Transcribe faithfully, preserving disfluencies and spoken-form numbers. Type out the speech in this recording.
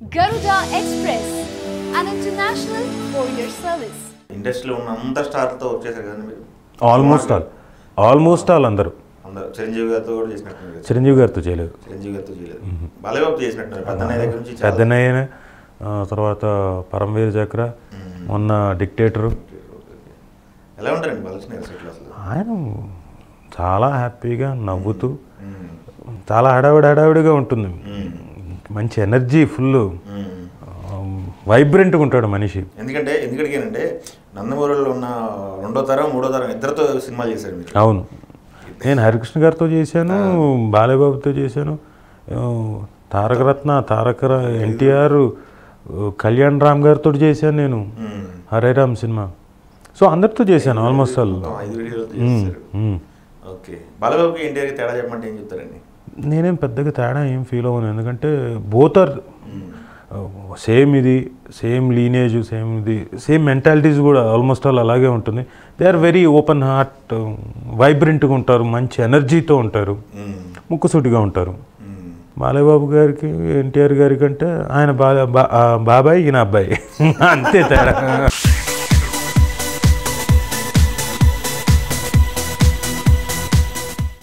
Garuda Express, an international courier service. ఇండస్ట్రీలో ఉన్న అందరు స్టార్లతో వచ్చేసారు కదా మీరు? ఆల్మోస్ట్ ఆల్ ఆల్మోస్ట్ ఆల్ అందరూ. అందరూ చిరంజీవి గారితో కూడా చేసినట్టు? చిరంజీవి గారితో చేయలేదు. చిరంజీవి గారితో చేయలేదు. బాలయ్యబాబు చేసినట్టు పెద్దన్నయ్య దగ్గర నుంచి. పెద్దన్నయ్య తర్వాత పరమవీర చక్ర, మొన్న డిక్టేటరు. ఎలా ఉంటారండి బాలకృష్ణ గారు అసలు? ఆయన చాలా హ్యాపీగా నవ్వుతూ, చాలా హడావిడి హడావిడిగా ఉంటుంది. మంచి ఎనర్జీ, ఫుల్ వైబ్రెంట్గా ఉంటాడు మనిషి. ఎందుకంటే ఎందుకంటే నందమూరిలో ఉన్న రెండో తరం మూడో తరం ఇద్దరితో సినిమాలు చేశారు మీరు. అవును, నేను హరికృష్ణ గారితో చేశాను, బాలయ్యబాబుతో చేశాను, తారకరత్న తారక ఎన్టీఆర్, కళ్యాణ్ రామ్ గారితో చేశాను నేను హరే రామ్ సినిమా. సో అందరితో చేశాను ఆల్మోస్ట్ ఆల్. ఓకే, బాలయ్యబాబుకి ఎన్టీఆర్కి తేడా చెప్పమంటే ఏం చెప్తారండి? నేనేం పెద్దగా తేడా ఏం ఫీల్ అవ్వను, ఎందుకంటే బోత్ ఆర్ సేమ్, ఇది సేమ్ లీనేజ్, సేమ్ ఇది సేమ్ మెంటాలిటీస్ కూడా ఆల్మోస్ట్ ఆల్ అలాగే ఉంటుంది. They are very open heart, వైబ్రెంట్గా ఉంటారు, మంచి ఎనర్జీతో ఉంటారు, ముక్కుసూటిగా ఉంటారు. బాలయ్యబాబు గారికి ఎన్టీఆర్ గారి కంటే ఆయన బా బాబాయ్ ఈయన అబ్బాయి అంతే తేడా.